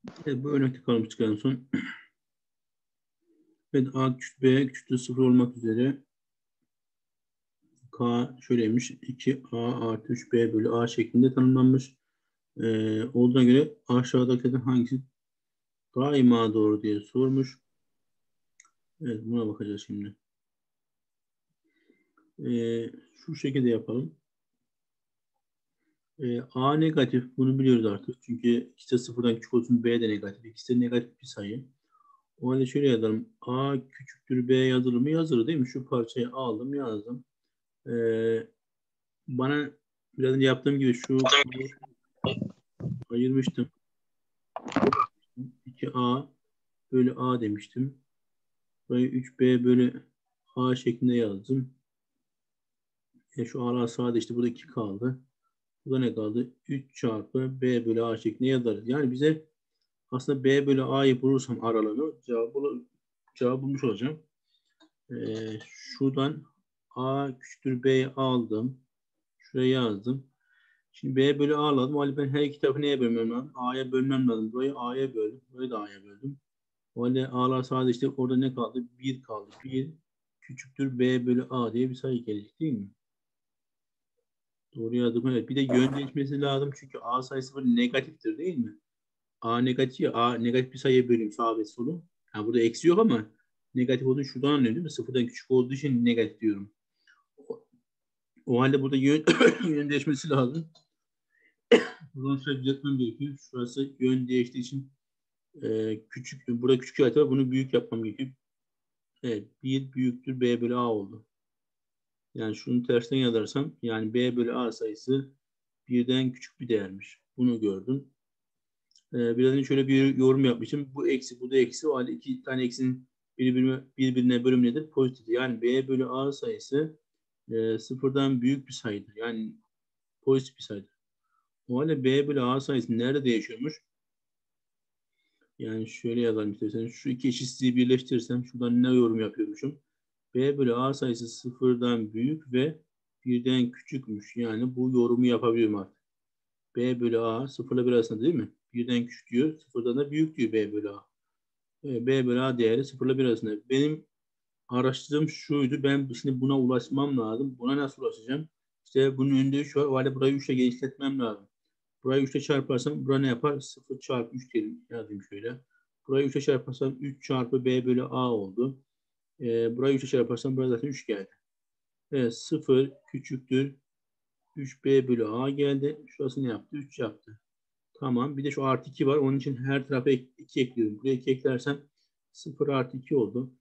Evet, bu örnekte kalmıştık en son. Evet, a küçük b küçüktür 0 olmak üzere k şöyleymiş. 2a artı 3b bölü a şeklinde tanımlanmış. Olduğuna göre aşağıdakilerden hangisi daima doğru diye sormuş. Evet, buna bakacağız şimdi. Şu şekilde yapalım. A negatif, bunu biliyoruz artık. Çünkü ikisi de sıfırdan küçük olsun, B de negatif. İkisi de negatif bir sayı. O halde şöyle yazalım. A küçüktür B yazılır mı? Yazılır değil mi? Şu parçayı aldım, yazdım. Bana biraz önce yaptığım gibi şu ayırmıştım. 2A bölü A demiştim. Burayı 3B bölü A şeklinde yazdım. Şu A'lar sağda, işte burada 2 kaldı. Burada ne kaldı? 3 çarpı B bölü A şeklinde yazarız. Yani bize aslında B bölü A'yı bulursam aralığını cevabı bulmuş olacağım. Şuradan A küçüktür B'yi aldım. Şuraya yazdım. Şimdi B bölü A aldım. O halde ben her iki tarafı neye bölmem lazım? A'ya bölmem lazım. Burayı A'ya böldüm. Burayı da A'ya böldüm. O halde A'lar sadece, işte orada ne kaldı? 1 kaldı. 1 küçüktür B bölü A diye bir sayı gelecek değil mi? Doğru yazdım. Evet. Bir de yön değişmesi lazım. Çünkü A sayısı negatiftir değil mi? A negatif, A negatif bir sayıya böleyim sağ ve solu. Ha, burada eksi yok ama negatif olduğunu şuradan anlıyorum değil mi? Sıfırdan küçük olduğu için negatif diyorum. O halde burada yön değişmesi lazım. Buradan şöyle düzeltmem gerekiyor. Şurası yön değiştiği için küçük, burada küçük harita var. Bunu büyük yapmam gerekiyor. Evet, 1 büyüktür B bölü A oldu. Yani şunu tersten yazarsam, yani B bölü A sayısı birden küçük bir değermiş. Bunu gördüm. Biraz önce şöyle bir yorum yapmışım. Bu eksi, bu da eksi. O halde iki tane eksinin birbirine bölümü nedir? Pozitif. Yani B bölü A sayısı sıfırdan büyük bir sayıdır. Yani pozitif bir sayıdır. O halde B bölü A sayısı nerede değişiyormuş? Yani şöyle yazalım isterseniz. Şu iki eşitsizliği birleştirirsem şuradan ne yorum yapıyormuşum? B bölü A sayısı sıfırdan büyük ve birden küçükmüş. Yani bu yorumu yapabiliyorum artık. B bölü A sıfırla bir arasında değil mi? Birden küçük diyor. Sıfırdan da büyük diyor B bölü A. B bölü A değeri sıfırla bir arasında. Benim araştırdığım şuydu. Ben şimdi buna ulaşmam lazım. Buna nasıl ulaşacağım? İşte bunun önünde şu var. O halde burayı 3 ile genişletmem lazım. Burayı 3 ile çarparsam bura ne yapar? 0 çarpı 3 diyelim. Yazayım şöyle. Burayı 3 ile çarparsam 3 çarpı B bölü A oldu. Burayı 3 ile çarparsam buraya zaten 3 geldi. Evet, 0 küçüktür 3B bölü A geldi. Şurası ne yaptı? 3 yaptı. Tamam. Bir de şu artı 2 var. Onun için her tarafa 2 ekliyorum. Buraya 2 eklersem 0 artı 2 oldu.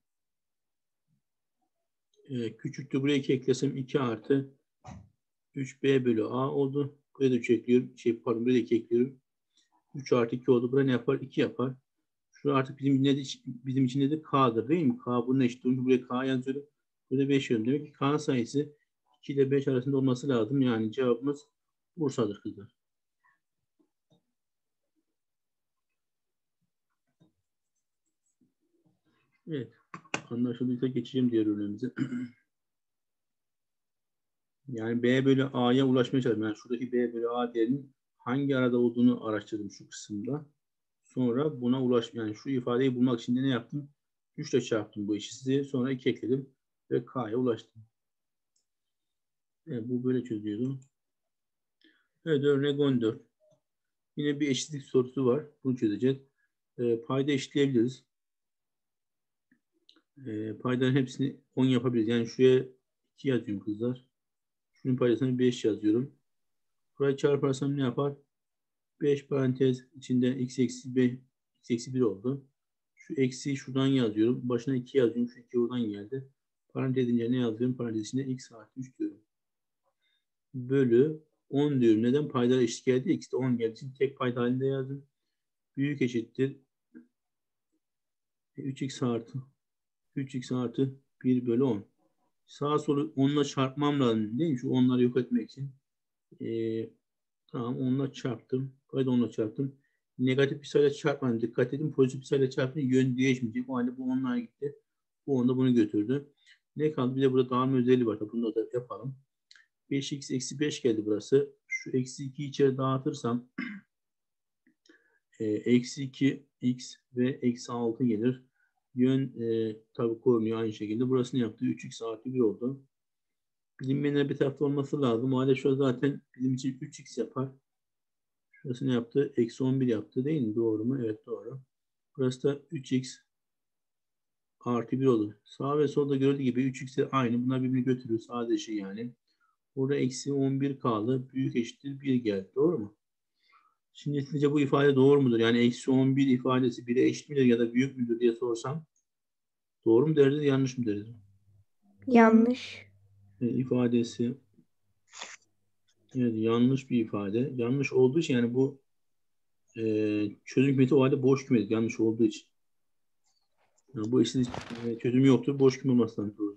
Küçüktür. Buraya 2 eklesem 2 artı 3B bölü A oldu. Buraya da 3 ekliyorum. Pardon, buraya da 2 ekliyorum. 3 artı 2 oldu. Buraya ne yapar? 2 yapar. Şu artık bizim için nedir? K'dır değil mi? K bunun eşit olunca buraya K yazıyorum. Burada 5 yazıyorum. Demek ki K sayısı 2 ile 5 arasında olması lazım. Yani cevabımız Bursa'dır kızlar. Evet. Anlaşıldıysa geçeceğim diğer örneğimize. Yani B bölü A'ya ulaşmaya çalışıyorum. Yani şuradaki B bölü A değerinin hangi arada olduğunu araştırdım şu kısımda. Sonra buna yani şu ifadeyi bulmak için de ne yaptım? 3 ile çarptım bu eşitsizliği. Sonra 2 ekledim ve K'ya ulaştım. Evet, bu böyle çözüyordu. Evet, örnek 14. Yine bir eşitlik sorusu var. Bunu çözeceğiz. Payda eşitleyebiliriz. Paydanın hepsini 10 yapabiliriz. Yani şuraya 2 yazıyorum kızlar. Şunun paydasını 5 yazıyorum. Burayı çarparsam ne yapar? 5 parantez içinde x eksi 5, x eksi 1 oldu. Şu eksiyi şuradan yazıyorum. Başına 2 yazıyorum. Şu 2 oradan geldi. Parantez edince ne yazıyorum? Parantez içinde x artı 3 diyorum. Bölü 10 diyorum. Neden? Paydalar eşit geldi. X de 10 geldiği için tek payda halinde yazdım. Büyük eşittir 3x artı 3x artı 1 bölü 10. Sağa solu 10'la çarpmam lazım değil mi? Şu 10'ları yok etmek için. Tamam, 10'la çarptım. Burayı da 10'la çarptım. Negatif bir sayıyla çarpmadım. Dikkat edin. Pozitif bir sayıyla çarpınca yön değişmeyecek. O halde bu 10'lar gitti. Bu 10 da bunu götürdü. Ne kaldı? Bir de burada dağılma özelliği var. Bunu da yapalım. 5x eksi 5 geldi burası. Şu eksi 2'yi içeri dağıtırsam eksi 2x ve eksi 6 gelir. Yön tabii korunuyor aynı şekilde. Burası ne yaptı? 3x artı 1 oldu. Bilinmeyenler bir tarafta olması lazım. O halde şu zaten bizim için 3x yapar. Şurası ne yaptı? Eksi 11 yaptı değil mi? Doğru mu? Evet doğru. Burası da 3x artı 1 olur. Sağ ve solda gördüğü gibi 3x'ler aynı. Bunlar birbirini götürüyor. Sadece yani. Burada eksi 11 kaldı. Büyük eşittir 1 geldi. Doğru mu? Şimdi sizce bu ifade doğru mudur? Yani eksi 11 ifadesi 1'e eşit midir ya da büyük müdür diye sorsam doğru mu deriz, yanlış mı deriz? Yanlış. İfadesi evet, yanlış bir ifade. Yanlış olduğu için yani bu çözüm kümesi o halde boş kümedir. Yanlış olduğu için. Yani bu eşit çözümü yoktur. Boş küme olmasından doğru.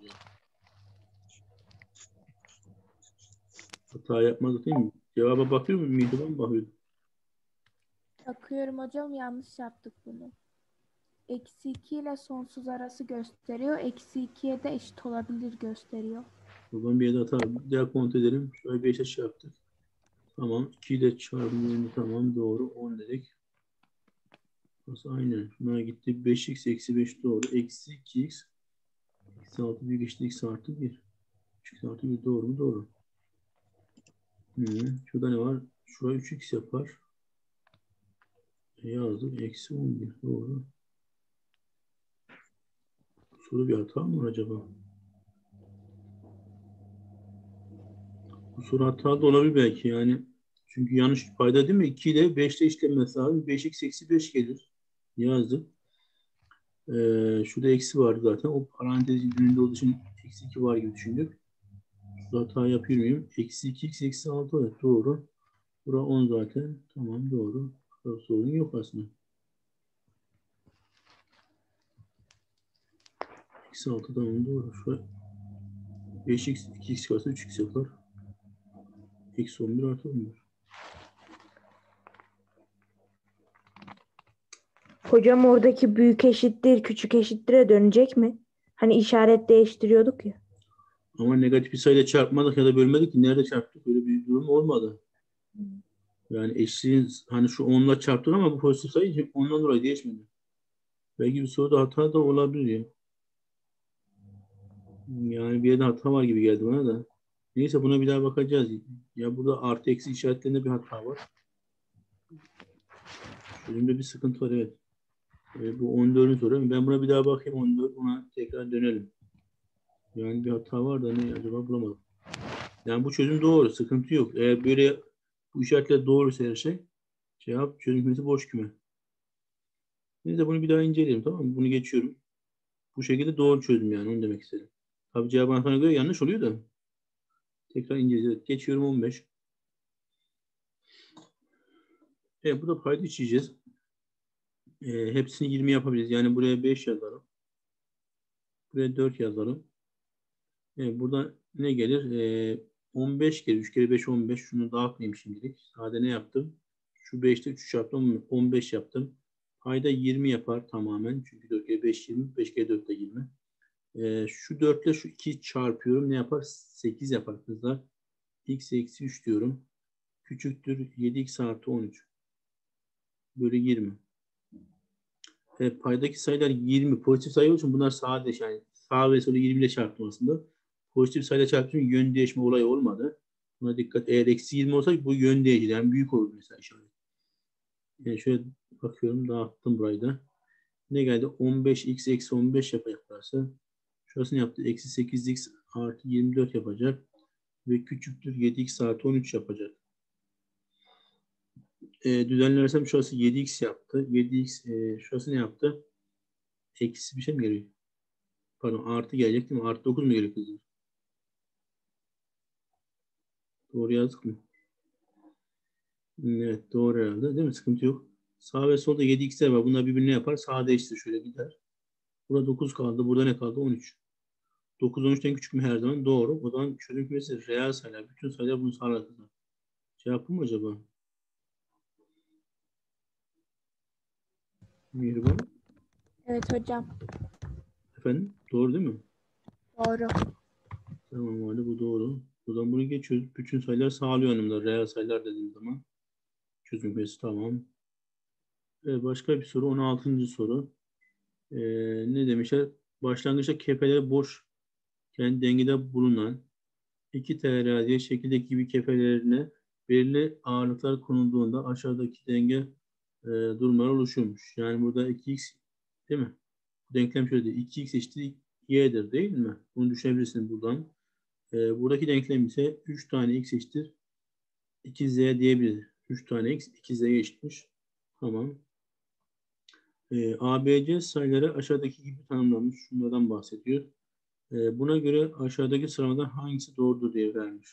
Hata yapmadık değil mi? Cevaba bakıyor mu? Mihriban mı bakıyor? Bakıyorum hocam, yanlış yaptık bunu. Eksi 2 ile sonsuz arası gösteriyor. Eksi 2'ye de eşit olabilir gösteriyor. Buradan bir yerde hata. Bir daha kontrol edelim. Şöyle 5'e şey yaptık. Tamam. 2 ile çarpımı tamam doğru. 10 dedik. Burası aynen. Şuna gitti. 5x eksi 5 doğru. Eksi 2x eksi 6 büyük eşit x artı 1. 3x artı 1 doğru mu? Doğru. Şurada ne var? Şuraya 3x yapar. Yazdık. Eksi 11. Doğru. Soru bir hata mı var acaba? Bu soru hata da olabilir belki yani. Çünkü yanlış payda değil mi? 2 ile 5 ile işlenmesi lazım. 5x eksi 5 gelir. Yazdık. Şurada eksi var zaten. O parantezin önünde olduğu için eksi 2 var gibi düşündük. Şurada hata yapıyor muyum? Eksi 2x eksi 6 evet doğru. Bura 10 zaten. Tamam doğru. Burada sorun yok aslında. Eksi 6 tamam doğru. Şurada 5x 2x varsa 3x yapar. Eksi 11 artı 11. Hocam oradaki büyük eşittir küçük eşittir'e dönecek mi? Hani işaret değiştiriyorduk ya. Ama negatif bir sayıyla çarpmadık ya da bölmedik ki. Nerede çarptık? Öyle bir durum olmadı. Yani eşliğin hani şu 10'la çarptık ama bu pozitif sayı ondan dolayı değişmedi. Belki bir soruda hata da olabilir ya. Yani bir yerde hata var gibi geldi bana da. Neyse buna bir daha bakacağız. Ya burada artı eksi işaretlerinde bir hata var. Çözümde bir sıkıntı var evet. Bu 14'ün soru. Ben buna bir daha bakayım 14. Buna tekrar dönelim. Yani bir hata var da ne acaba bulamadım. Yani bu çözüm doğru. Sıkıntı yok. Eğer böyle bu işaretler doğruysa her şey cevap çözüm kümesi boş küme. Neyse bunu bir daha inceleyelim tamam mı? Bunu geçiyorum. Bu şekilde doğru çözüm yani onu demek istedim. Tabii cevabına sana göre yanlış oluyor da. Tekrar inceleyeceğiz. Evet, geçiyorum 15. Evet bu da payda içeceğiz. Hepsini 20 yapabiliriz. Yani buraya 5 yazalım. Buraya 4 yazalım. Burada ne gelir? 15 gelir. 3 kere 5 15. Şunu dağıtmayayım şimdilik. Sade ne yaptım? Şu 5'te 3 çarptım. 15 yaptım. Payda 20 yapar tamamen. Çünkü 4 kere 5 20. 5 kere 4 de 20. Şu 4 ile şu 2 çarpıyorum. Ne yapar? 8 yapar kızlar. X eksi 3 diyorum. Küçüktür 7x artı 13. Bölü 20. Paydaki sayılar 20. Pozitif sayı için bunlar sadece yani sağ ve solu 20 ile çarptım aslında. Pozitif sayıyla çarptım yön değişme olayı olmadı. Buna dikkat. Eğer eksi 20 olsaydı bu yön değişir. Yani büyük olur mesela işaret. Yani şöyle bakıyorum dağıttım burayı da. Ne geldi? 15x eksi 15 yapacaklarsa şurasını yaptı. Eksi 8x artı 24 yapacak. Ve küçüktür 7x artı 13 yapacak. Düzenlersem şurası 7x yaptı. 7x şurası ne yaptı? Eksi bir şey mi geliyor? Pardon artı gelecek değil mi? Artı 9 mu geliyor kızım? Doğru yazdık mı? Evet doğru herhalde değil mi? Sıkıntı yok. Sağ ve solda 7x'ler var. Bunlar birbirine yapar. Sağda eşittir şöyle gider. Burada 9 kaldı. Burada ne kaldı? 13. 9 13'ten küçük mü her zaman? Doğru. O zaman çözüm kümesi reel sayılar. Bütün sayılar bunu sağlar. Cevap bu mu acaba? Mihriban. Evet hocam. Efendim? Doğru değil mi? Doğru. Tamam hadi bu doğru. Buradan bunu geçiyoruz. Bütün sayılar sağlıyor önümde. Reel sayılar dediğim zaman. Çözüm kümesi tamam. Başka bir soru. 16. soru. Ne demişler? Başlangıçta kefeleri boş dengede bulunan iki teraziye şekildeki gibi kefelerine belirli ağırlıklar konulduğunda aşağıdaki denge durumları oluşuyormuş. Yani burada 2x değil mi? Bu denklem şöyle değil. 2x eşittir y'dir değil mi? Bunu düşünebilirsiniz buradan. Buradaki denklem ise 3 tane x eşittir 2z diyebiliriz. 3 tane x 2z'ye eşitmiş. Tamam. ABC sayıları aşağıdaki gibi tanımlanmış. Şunlardan bahsediyor. Buna göre aşağıdaki sıralamadan hangisi doğrudur diye vermiş.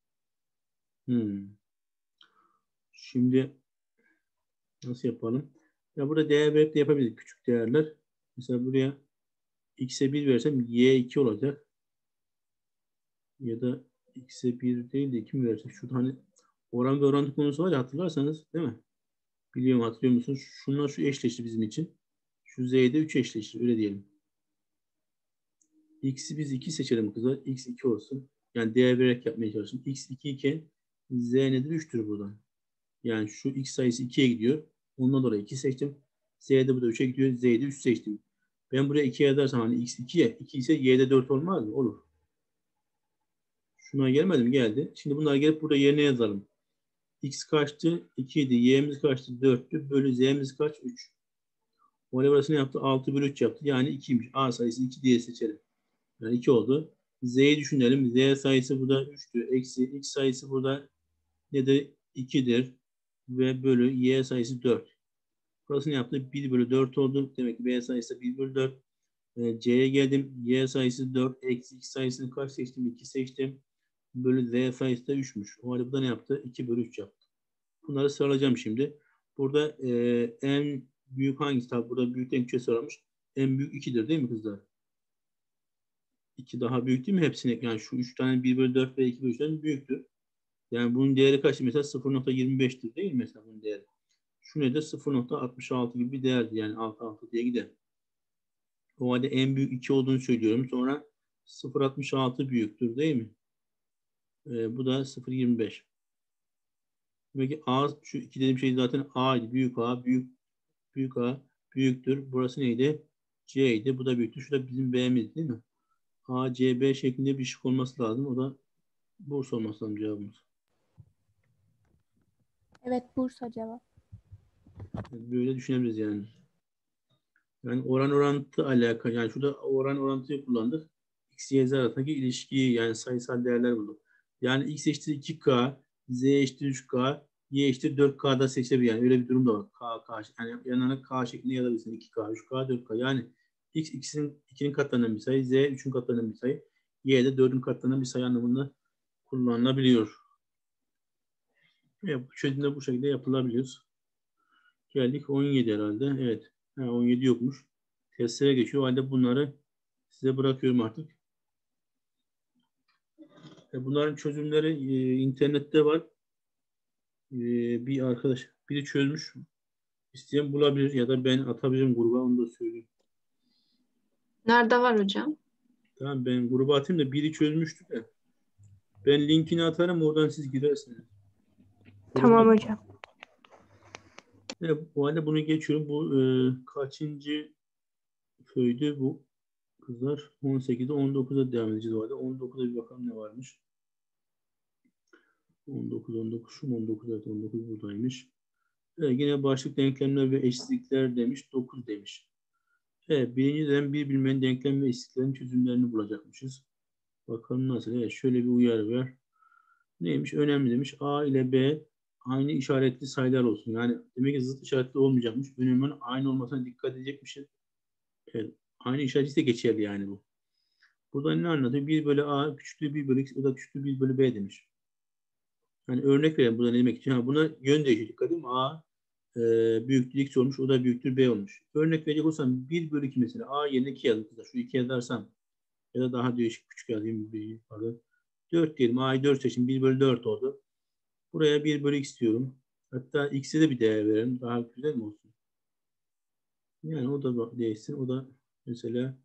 Şimdi nasıl yapalım? Ya burada değer verip de yapabiliriz. Küçük değerler. Mesela buraya x'e 1 versem y 2 olacak. Ya da x'e 1 değil de 2 mi versek? Şurada hani oran ve orantı konusu var ya, hatırlarsanız değil mi? Biliyorum, hatırlıyor musunuz? Şunlar şu eşleşti bizim için. Şu z'de 3 eşleşti. Öyle diyelim. X'i biz 2 seçelim kızlar. X 2 olsun. Yani değer vererek yapmaya çalışalım. X 2 iken Z nedir? 3'tür buradan. Yani şu X sayısı 2'ye gidiyor. Ondan dolayı 2 seçtim. Z'de bu da 3'e gidiyor. Z'de 3 seçtim. Ben buraya 2'ye yazarsam hani X 2'ye. 2 ise Y'de 4 olmaz mı? Olur. Şuna gelmedi mi? Geldi. Şimdi bunları gelip burada yerine yazalım. X kaçtı? 2 idi. Y'miz kaçtı? 4'tü. Bölü Z'miz kaç? 3. O ne burası ne yaptı? 6 bölü 3 yaptı. Yani 2'ymiş. A sayısı 2 diye seçelim. Yani 2 oldu. Z'yi düşünelim. Z sayısı burada 3'tü. Eksi X sayısı burada nedir? 2'dir. Ve bölü Y sayısı 4. Burası ne yaptı? 1 bölü 4 oldu. Demek ki B sayısı 1 bölü 4. C'ye geldim. Y sayısı 4. Eksi X sayısını kaç seçtim? 2 seçtim. Bölü Z sayısı da 3'müş. O halde burada ne yaptı? 2 bölü 3 yaptı. Bunları sıralayacağım şimdi. Burada en büyük hangisi? Tabi burada büyükten küçüğe sıralamış. En büyük 2'dir değil mi kızlar? 2 daha büyük değil mi hepsine? Yani şu 3 tane 1 bölü 4 ve 2 bölü 3'ten büyüktür. Yani bunun değeri kaç? Mesela 0,25'tir değil mi mesela bunun değeri? Şu nedir? 0,66 gibi bir değerdi. Yani 6 diye gider. O halde en büyük 2 olduğunu söylüyorum. Sonra 0,66 büyüktür değil mi? Bu da 0,25. Demek ki A, şu 2 dediğim şey zaten A'ydı. Büyük A, büyük A büyüktür. Burası neydi? C'ydi. Bu da büyüktür. Şu da bizim B'miz değil mi? A, C, B şeklinde bir şık olması lazım. O da Bursa olması lazım cevabımız. Evet, Bursa cevap. Böyle düşünebiliriz yani. Yani oran orantı alakalı. Yani şurada oran orantıyı kullandık. X, Y, Z arasındaki ilişkiyi yani sayısal değerler bulduk. Yani X eşittir 2K, Z eşittir 3K, Y eşittir 4K'da seçebilir. Yani öyle bir durum da var. K. Yani yanına K şeklinde yazabilirsin. 2K, 3K, 4K. Yani X 2'nin katlarından bir sayı, Z 3'ün katlarından bir sayı, Y de 4'ün katlarından bir sayı anlamında kullanılabiliyor. Bu çözümde bu şekilde yapılabiliyor. Geldik 17 herhalde. Evet. 17 yokmuş. Testlere geçiyor. O halde bunları size bırakıyorum artık. Bunların çözümleri internette var. Bir arkadaş biri çözmüş. İsteyen bulabilir ya da ben atabilirim gruba, onu da söyleyeyim. Nerede var hocam? Tamam, ben gruba atayım da biri çözmüştü de. Ben linkini atarım, oradan siz girersiniz. Tamam hocam. Bu halde bunu geçiyorum. Bu kaçıncı köydü bu kızlar? 18'de 19'a devam edeceğiz o halde. 19'a bir bakalım ne varmış. 19 şu 19, evet 19 buradaymış. Yine başlık denklemler ve eşitlikler demiş. 9 demiş. Birinci dönem bir bilmeyen denklem ve eşitliklerin çözümlerini bulacakmışız. Bakalım nasıl. Şöyle bir uyarı ver. Neymiş? Önemli demiş. A ile B aynı işaretli sayılar olsun. Yani demek ki zıt işaretli olmayacakmış. Önemli aynı olmasına dikkat edecekmişiz. Aynı işaret ise geçerli yani bu. Burada ne anlatıyor? 1 bölü A küçüktür 1 bölü X, o da küçüktür 1 bölü B demiş. Yani örnek verelim burada ne demek için. Buna yön değişiyor. Dikkat edin. A büyüktür X olmuş. O da büyüktür B olmuş. Örnek verecek olsam 1 bölü 2 mesela. A yerine 2 yazdım. Şu 2 yazarsam ya da daha değişik küçük yazayım. Pardon. 4 diyelim. A'yı 4 seçin. 1 bölü 4 oldu. Buraya 1 bölü X diyorum. Hatta X'e de bir değer verelim. Daha güzel mi olsun? Yani o da değişsin. O da mesela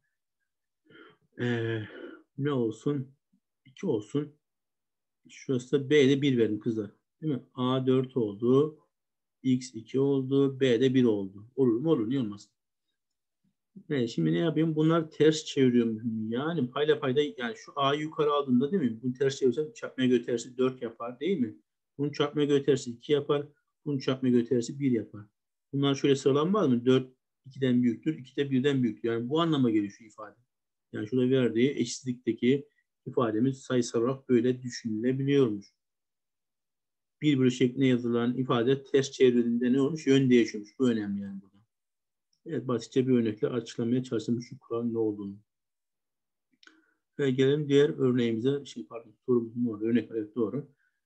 ne olsun? 2 olsun. Şurası da B'de 1 verin kızlar. Değil mi? A 4 oldu. X 2 oldu. B de 1 oldu. Olur mu? Olur. Niye olmasın? Evet, şimdi ne yapayım? Bunlar ters çeviriyorum. Yani payla payda, yani şu A'yı yukarı aldığımda değil mi? Bunu ters çevirsem çarpmaya göre tersi 4 yapar değil mi? Bunu çarpmaya göre tersi 2 yapar. Bunu çarpmaya göre tersi 1 yapar. Bunlar şöyle sıralanmaz mı? 4 2'den büyüktür. 2 de 1'den büyüktür. Yani bu anlama geliyor şu ifade. Yani şurada verdiği eşitsizlikteki ifademiz sayısal olarak böyle düşünülebiliyormuş. 1 bölü şeklinde yazılan ifade ters çevrildiğinde ne olmuş? Yön değişiyormuş. Bu önemli yani burada. Evet, basitçe bir örnekle açıklamaya çalıştım şu kuralın ne olduğunu. Ve gelelim diğer örneğimize. Sorumuz mu var? Örnek, evet, doğru.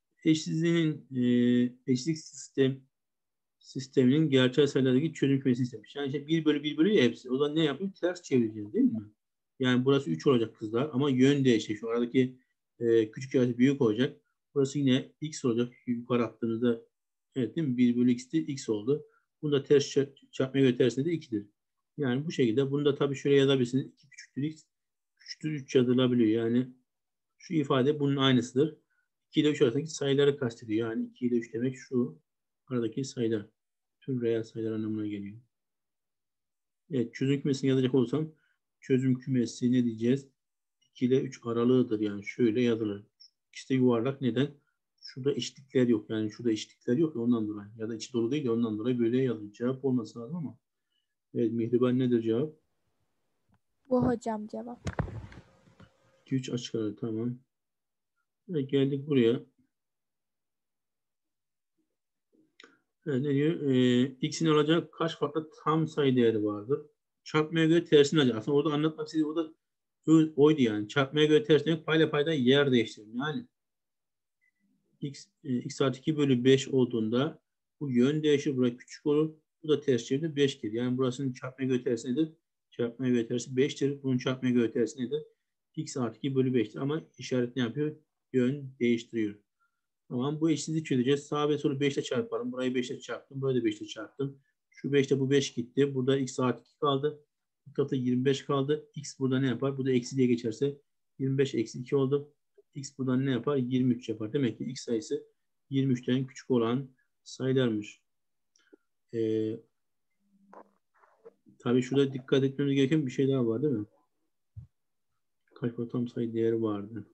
Eşitlik sisteminin gerçel sayılardaki çözüm kümesi istemiş. Yani işte 1 bölü 1 bölü hepsi. O zaman ne yapıyor? Ters çevireceğiz değil mi? Yani burası 3 olacak kızlar ama yön değişecek. Şu aradaki küçük yarısı büyük olacak. Burası yine x olacak. Yukarı attığınızda, evet değil mi? 1 bölü x'ti, x oldu. Bunda ters çarpmaya göre tersine de 2'dir. Yani bu şekilde. Bunu da tabii şöyle yazabilirsiniz. 2 küçüktür x, küçüktür 3 yazılabiliyor. Yani şu ifade bunun aynısıdır. 2 ile 3 arasındaki sayıları kastediyor. Yani 2 ile 3 demek şu aradaki sayılar. Tüm reel sayılar anlamına geliyor. Evet, çözüm kümesini yazacak olsam çözüm kümesi ne diyeceğiz? 2 ile 3 aralığıdır. Yani şöyle yazılır. İşte yuvarlak, neden? Şurada eşitlikler yok. Yani şurada eşitlikler yok ya, ondan dolayı. Ya da içi dolu değil de ondan dolayı böyle yazılır. Cevap olması lazım ama. Evet, Mihriban nedir cevap? Bu hocam cevap. 2 3 açık ara, tamam. Evet, geldik buraya. Evet, ne diyor? X'in alacak kaç farklı tam sayı değeri vardır? Çarpmaya göre tersini alacak. Aslında orada anlatmak istediği o da oydu yani. Çarpmaya göre tersini payla payda yer değiştirelim. Yani x artı 2 bölü 5 olduğunda bu yön değişir. Burası küçük olur. Bu da ters çevirdi 5'tir. Yani burasının çarpmaya göre tersi nedir? Çarpmaya göre tersi 5'tir. Bunun çarpmaya göre tersi nedir? X artı 2 bölü 5'tir. Ama işaret ne yapıyor? Yön değiştiriyor. Tamam, bu eşitsizliği çözeceğiz. Sağ ve solu 5 ile çarparım. Burayı 5 ile çarptım. Burayı da 5 ile çarptım. Şu 5 ile bu 5 gitti. Burada x artı 2 kaldı. Bu tarafta 25 kaldı. X burada ne yapar? Bu da eksi diye geçerse 25 eksi 2 oldu. X buradan ne yapar? 23 yapar. Demek ki x sayısı 23'ten küçük olan sayılarmış. Tabii şurada dikkat etmemiz gereken bir şey daha var değil mi? Kaç tam sayı değeri vardı?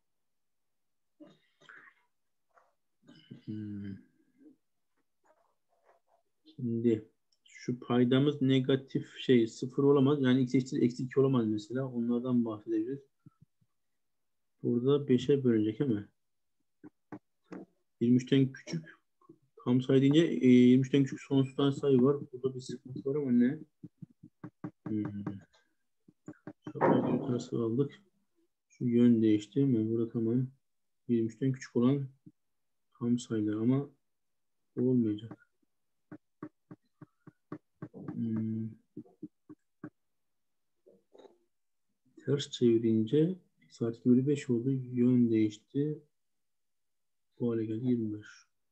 Şimdi şu paydamız negatif sıfır olamaz. Yani x eşittir eksi 2 olamaz mesela. Onlardan bahsedebiliriz. Burada 5'e bölünecek ama 23'ten küçük tam sayı deyince 23'ten küçük sonsuzdan sayı var. Burada bir sıkıntı var ama ne? Yukarısı aldık. Şu yön değişti mi? Burada tamam. 23'ten küçük olan tam sayılar ama olmayacak. Ters çevirince saat 2 bölü 5 oldu. Yön değişti. Bu hale geldi 25.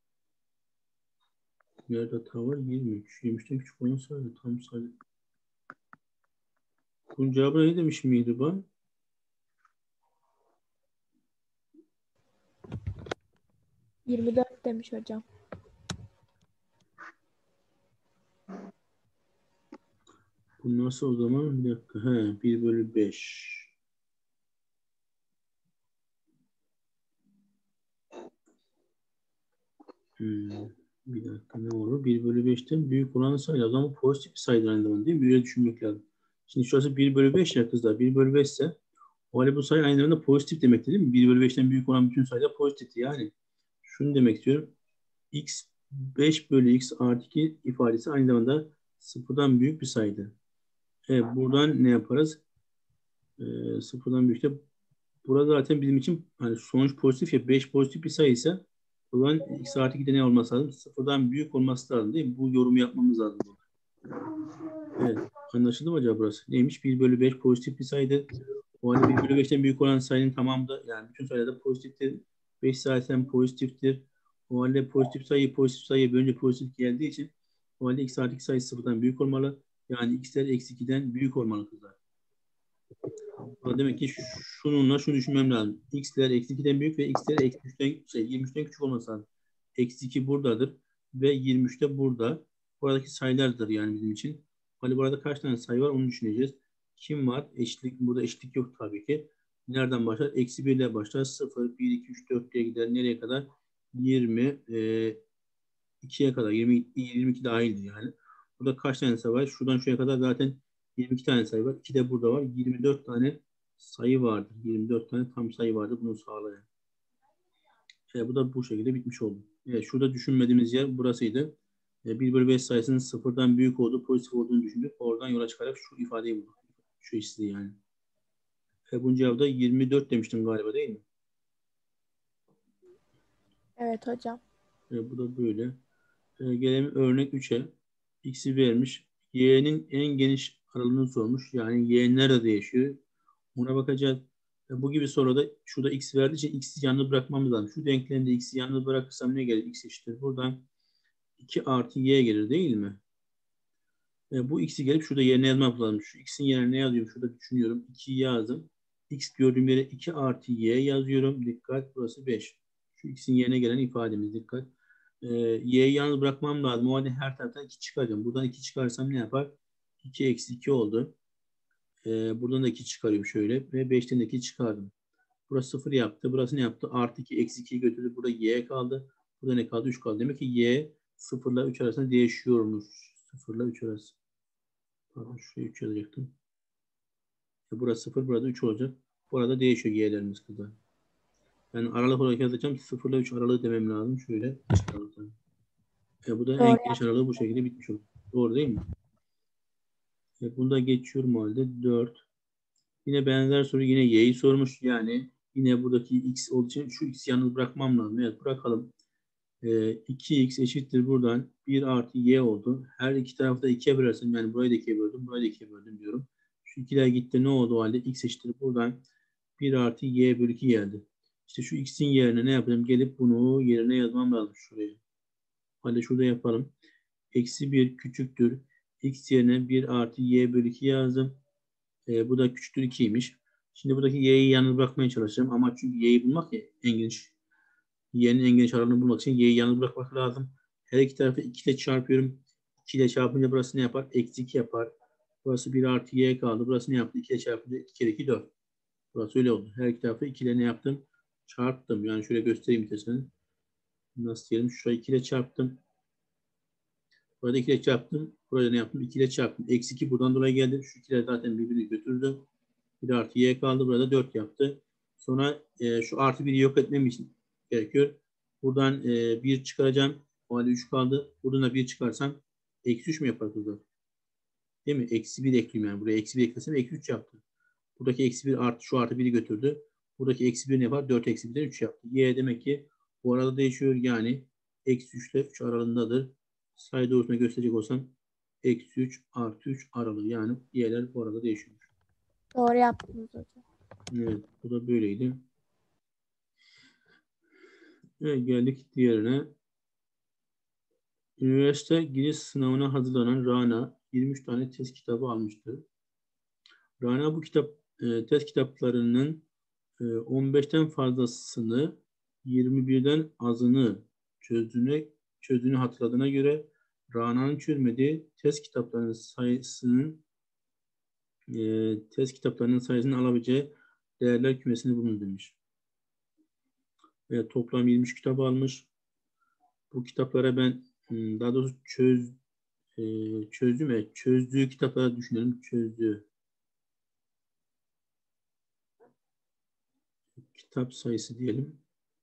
Nerede hata var? 23. 23'ten küçük olan sayı. Tam sayı. Bunun cevabı ne demiş miydi ben? ...24 demiş hocam. Bu nasıl o zaman? Bir dakika. 1 bölü 5. Bir dakika, ne olur? 1 bölü 5'ten büyük olan sayı. O zaman pozitif bir sayıdır aynı zamanda değil mi? Böyle düşünmek lazım. Şimdi şurası 1 bölü 5 ya kızlar. 1 bölü 5 ise o halde bu sayı aynı zamanda pozitif demektir değil mi? 1 bölü 5'ten büyük olan bütün sayılar pozitifti. Yani şunu demek istiyorum. X 5 bölü x artı 2 ifadesi aynı zamanda sıfırdan büyük bir sayıdır. Evet, buradan ne yaparız? Sıfırdan büyükte burada zaten bizim için hani sonuç pozitif ya, 5 pozitif bir sayı ise o zaman x artı 2'de ne olması lazım? Sıfırdan büyük olması lazım değil mi? Bu yorumu yapmamız lazım. Evet. Anlaşıldı mı acaba burası? Neymiş? 1 bölü 5 pozitif bir sayıdır. O halde 1 bölü 5'ten büyük olan sayının tamamı da yani bütün sayılarda pozitiftir. 5 zaten pozitiftir. O halde pozitif sayıya bölünce pozitif geldiği için o halde x artı 2 sayısı sıfırdan büyük olmalı. Yani x'ler eksi 2'den büyük olmalı kızlar. Demek ki şununla şunu düşünmem lazım. X'ler eksi 2'den büyük ve x'ler eksi 3'ten 23'ten küçük olması lazım. Eksi 2 buradadır. ve 23 de burada. Buradaki sayılardır yani bizim için. Hani burada kaç tane sayı var onu düşüneceğiz. Kim var? Eşitlik, burada eşitlik yok tabii ki. Nereden başlar? Eksi 1 ile başlar. 0, 1, 2, 3, 4 diye gider. Nereye kadar? 20, 2'ye kadar. 22 dahildir yani. Burada kaç tane sayı var? Şuradan şuraya kadar zaten 22 tane sayı var. 2 de burada var. 24 tane sayı vardır. 24 tane tam sayı vardır bunu sağlayan. Bu da bu şekilde bitmiş oldu. Evet, şurada düşünmediğimiz yer burasıydı. 1 bölü 5 sayısının sıfırdan büyük olduğu, pozitif olduğunu düşündük. Oradan yola çıkarak şu ifadeyi bulduk. Şu işsiz yani. Bunun cevabı da 24 demiştim galiba değil mi? Evet hocam. Bu da böyle. Gelelim örnek 3'e. X'i vermiş. Y'nin en geniş aralığını sormuş. Yani Y nerede yaşıyor? Ona bakacağız. Bu gibi soruda şurada X verdiği için X'i yalnız bırakmamız lazım. Şu denklemde X'i yalnız bırakırsam ne gelir? X eşittir. Buradan 2 artı Y gelir değil mi? Bu X'i gelip şurada yerine yazmam lazım. Şu X'in yerine ne yazıyorum? Şurada düşünüyorum. 2'yi yazdım. X gördüğüm yere 2 artı Y yazıyorum. Dikkat. Burası 5. Şu X'in yerine gelen ifademiz. Dikkat. Y'yi yalnız bırakmam lazım. O halde her taraftan 2 çıkaracağım. Buradan 2 çıkarsam ne yapar? 2 eksi 2 oldu. Buradan da 2 çıkarıyorum şöyle. Ve 5'ten de 2 çıkardım. Burası 0 yaptı. Burası ne yaptı? Artı 2 eksi 2'yi götürdü. Burada Y kaldı. Burada ne kaldı? 3 kaldı. Demek ki Y 0 ile 3 arasında değişiyormuş. 0 ile 3 arası. Pardon şuraya 3 yazacaktım. Burası 0, burada 3 olacak. Bu arada değişiyor Y'lerimiz kadar. Yani aralık olarak yazacağım. 0 ile 3 aralığı demem lazım. Şöyle. Bu da en Doğru geniş aralığı bu şekilde bitmiş olur. Doğru değil mi? Bunu da geçiyorum o halde. 4. Yine benzer soru yine Y'yi sormuş. Yani yine buradaki X olduğu için şu X'i yalnız bırakmam lazım. Evet bırakalım. 2X eşittir buradan 1 artı Y oldu. Her iki tarafta 2'ye bölersem yani burayı da 2'ye böldüm. Burayı da 2'ye böldüm diyorum. Şu ikiler gitti ne oldu o halde? X eşittir buradan 1 artı Y bölü 2 geldi. İşte şu X'in yerine ne yapayım? Gelip bunu yerine yazmam lazım şuraya. Hadi şurada yapalım. Eksi 1 küçüktür. X yerine 1 artı Y bölü 2 yazdım. Bu da küçüktür 2'ymiş. Şimdi buradaki Y'yi yalnız bırakmaya çalışacağım. Ama çünkü Y'yi bulmak ya en geniş. Y'nin en geniş aralığını bulmak için Y'yi yalnız bırakmak lazım. Her iki tarafı 2 ile çarpıyorum. 2 ile çarpınca burası ne yapar? Eksi 2 yapar. Burası 1 artı Y kaldı. Burası ne yaptı? 2 ile çarpınca 2 kere 2 4. Burası öyle oldu. Her iki tarafı 2 ile ne yaptım? Çarptım. Yani şöyle göstereyim isterseniz. Nasıl diyelim? Şurayı 2 ile çarptım. Burada 2 ile çarptım. Burada ne yaptım? 2 ile çarptım. Eksi 2 buradan dolayı geldi. Şu 2'ler zaten birbirini götürdü. 1 artı Y kaldı. Burada 4 yaptı. Sonra şu artı 1'i yok etmem için gerekiyor. Buradan 1 çıkaracağım. O halde 3 kaldı. Buradan da 1 çıkarsam eksi 3 mü yapar burada? Değil mi? Eksi 1 ekleyeyim yani. Buraya eksi 1 eklesem eksi 3 yaptı. Buradaki eksi 1 artı şu artı 1'i götürdü. Buradaki eksi 1 ne yapar? 4 eksi 1'den 3 yaptı. Y demek ki bu arada değişiyor. Yani eksi 3 ile 3 aralığındadır. Sayı doğrusuna gösterecek olsam eksi 3 artı 3 aralığı. Yani y'ler bu arada değişiyor. Doğru yaptınız hocam. Evet. Bu da böyleydi. Evet, geldik diğerine. Üniversite giriş sınavına hazırlanan Rana 23 tane test kitabı almıştı. Rana bu test kitaplarının 15'ten fazlasını 21'den azını çözdüğünü hatırladığına göre Rana'nın çözmediği test kitaplarının sayısını alabileceği değerler kümesini bulun demiş. Toplam 23 kitap almış. Bu kitaplara ben daha doğrusu çözdüğü kitapları düşünelim. Çözdüğü kitap sayısı diyelim.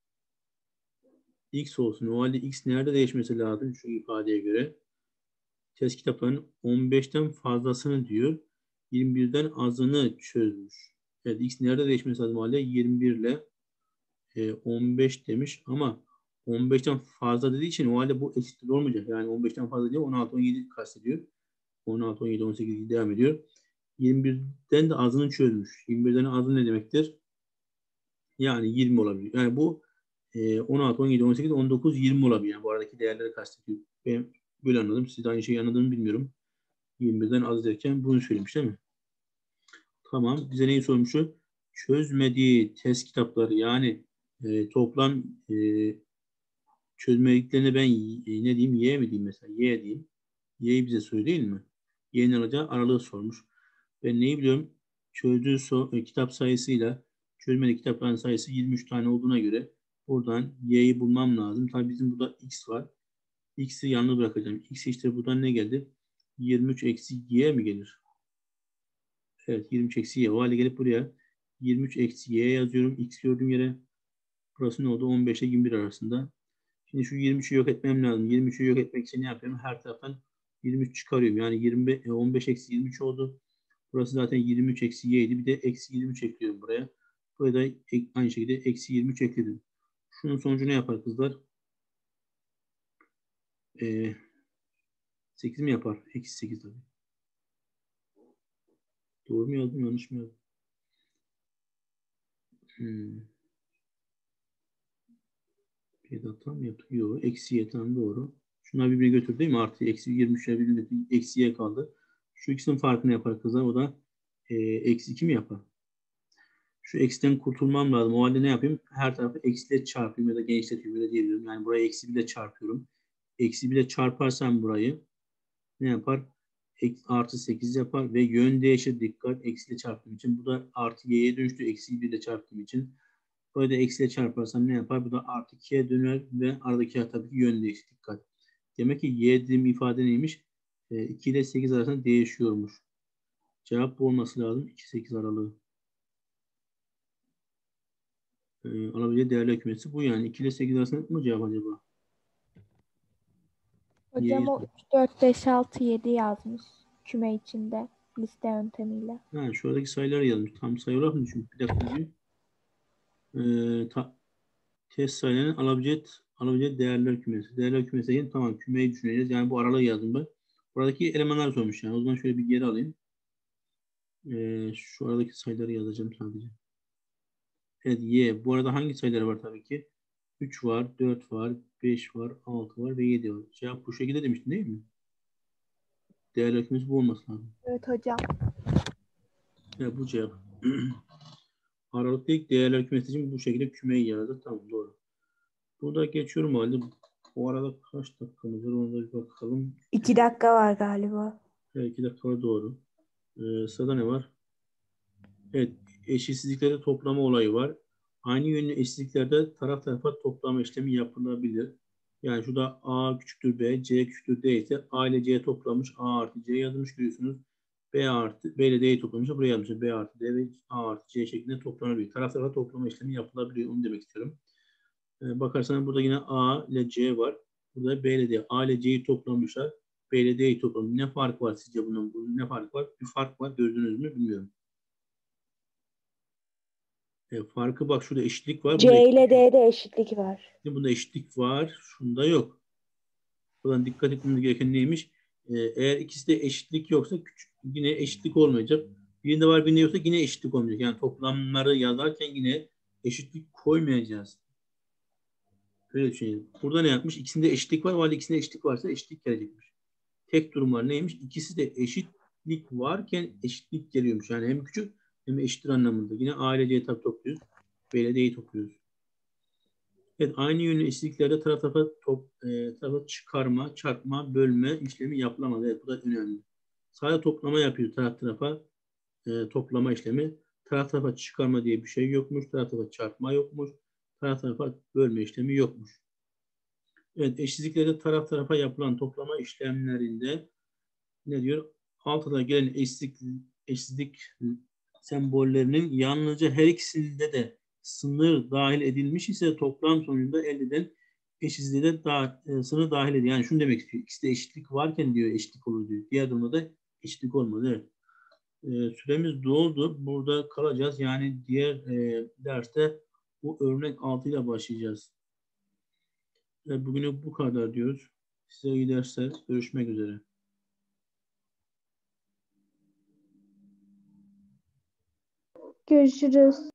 X olsun. O halde X nerede değişmesi lazım şu ifadeye göre? Test kitaplarının 15'ten fazlasını diyor. 21'den azını çözmüş. Evet, X nerede değişmesi lazım o halde? 21 ile 15 demiş ama 15'ten fazla dediği için o halde bu eşittir olmayacak. Yani 15'ten fazla diyor. 16, 17 kastediyor. 16, 17, 18 devam ediyor. 21'den de azını çözmüş. 21'den azı ne demektir? Yani 20 olabilir. Yani bu 16, 17, 18, 19, 20 olabilir. Yani bu aradaki değerleri kastediyor. Ben böyle anladım. Siz de aynı şeyi anladığımı bilmiyorum. 21'den az derken bunu söylemiş değil mi? Tamam. Bize neyi sormuşu? Çözmediği test kitapları yani toplam çözmeliklerine ben ne diyeyim? Y mi diyeyim mesela? Y diyeyim. Y'yi bize soruyor değil mi? Y'nin alacağı aralığı sormuş. Ben neyi biliyorum? Çözdüğü kitap sayısıyla çözmeli kitapların sayısı 23 tane olduğuna göre buradan Y'yi bulmam lazım. Tabii bizim burada X var. X'i yanına bırakacağım. X işte buradan ne geldi? 23 eksi Y mi gelir? Evet, 23 eksi Y. O hale gelip buraya 23 eksi Y yazıyorum. X gördüğüm yere. Burası ne oldu? 15 ile 21 arasında. Şimdi şu 23'ü yok etmem lazım. 23'ü yok etmek için ne yapıyorum? Her taraftan 23 çıkarıyorum. Yani 15 eksi 23 oldu. Burası zaten 23 eksi y'ydi. Bir de eksi 23 ekliyorum buraya. Buraya da aynı şekilde eksi 23 ekledim. Şunun sonucu ne yapar kızlar? 8 mi yapar? Eksi 8 tabii. Doğru mu yazdım? Yanlış mı yazdım? Bir de hata mı yaptık? Yok. Eksi y tam doğru. Şunlar birbirine götürdü değil mi? Artı eksi 23'ler birbirine götürdü. Eksi y kaldı. Şu ikisinin farkını yapar kızlar. O da eksi 2 mi yapar? Şu eksiden kurtulmam lazım. O halde ne yapayım? Her tarafı eksiyle çarpayım ya da genişletiyorum öyle diyebilirim. Yani buraya eksi 1 ile çarpıyorum. Eksi 1 ile çarparsam burayı ne yapar? Artı 8 yapar ve yön değişir. Dikkat. Eksiyle çarptığım için. Bu da artı y'ye dönüştü. Eksi 1 ile çarptığım için. Burayı da eksiyle çarparsam ne yapar? Bu da artı 2'ye döner ve aradaki tabii ki yön değişir. Dikkat. Demek ki y dediğim ifade neymiş? 2 ile 8 arasında değişiyormuş. Cevap bu olması lazım. 2-8 aralığı. Alabileceği değerler kümesi bu yani. 2 ile 8 arasında mı cevap acaba? Hocam o 3, 4, 5, 6, 7 yazmış küme içinde liste yöntemiyle. Ha, şuradaki sayıları yazmış. Tam sayı olarak mı düşünmüş? Bir dakika bir. Test sayılarının alabileceği değerler kümesi. Değerler kümesi değil. Tamam, kümeyi düşüneceğiz. Yani bu aralığı yazdım ben. Buradaki elemanlar sormuş yani. O zaman şöyle bir geri alayım. Şu aradaki sayıları yazacağım sadece. Evet, y. Bu arada hangi sayılar var tabii ki? 3 var, 4 var, 5 var, 6 var ve 7 var. Cevap bu şekilde demiştin değil mi? Değerler kümesi bu olması lazım. Evet hocam. Evet, bu cevap. Aralıkta ilk değerler kümesi için bu şekilde kümeyi yazdık. Tamam, doğru. Burada geçiyorum o halde. Bu arada kaç dakikamız var ona da bir bakalım. 2 dakika var galiba. Evet, 2 dakika var, doğru. Sırada ne var? Evet, eşitsizliklerde toplama olayı var. Aynı yönlü eşitsizliklerde taraf tarafa toplama işlemi yapılabilir. Yani şurada A küçüktür B, C küçüktür D ise A ile C toplamış, A artı C yazmış görüyorsunuz. B ile D'yi toplamış, buraya yazmış. B artı D ve A artı C şeklinde toplanabilir. Taraf tarafa toplama işlemi yapılabiliyor. Onu demek istiyorum. Bakarsanız burada yine A ile C var. Burada B ile D. A ile C'yi toplamışlar. B ile D'yi toplamış. Ne fark var sizce bunun? Bunun ne fark var? Bir fark var. Gördünüz mü? Bilmiyorum. Farkı bak, şurada eşitlik var. C ile D'de eşitlik var. Bunda eşitlik var. Şunda yok. Buradan dikkat etmemiz gereken neymiş? Eğer ikisi de eşitlik yoksa yine eşitlik olmayacak. Birinde var birinde yoksa yine eşitlik olmayacak. Yani toplamları yazarken yine eşitlik koymayacağız. Öyle düşünelim. Burada ne yapmış? İkisinde eşitlik var. O halde ikisinde eşitlik varsa eşitlik gelecekmiş. Tek durum var neymiş? İkisi de eşitlik varken eşitlik geliyormuş. Yani hem küçük hem eşittir anlamında. Yine A ile C'yi tabi topluyoruz. B ile D'yi topluyoruz. Evet, aynı yönlü eşitliklerde taraf tarafa çıkarma, çarpma, bölme işlemi yapılamaz. Evet, bu da önemli. Sadece toplama yapıyor taraf tarafa toplama işlemi. Taraf tarafa çıkarma diye bir şey yokmuş. Taraf tarafa çarpma yokmuş. Taraf tarafa bölme işlemi yokmuş. Evet, eşitsizliklerde taraf tarafa yapılan toplama işlemlerinde ne diyor? Altıda gelen eşitsizlik sembollerinin yalnızca her ikisinde de sınır dahil edilmiş ise toplam sonucunda elde edilen eşitsizliğe de sınır dahil ediyor. Yani şunu demek istiyor. İkisi de eşitlik varken diyor eşitlik olur diyor. Diğer durumda da eşitlik olmaz. Evet. Süremiz doldu. Burada kalacağız. Yani diğer derste bu örnek 6 ile başlayacağız. Bugünü bu kadar diyoruz. Size iyi dersler. Görüşmek üzere. Görüşürüz.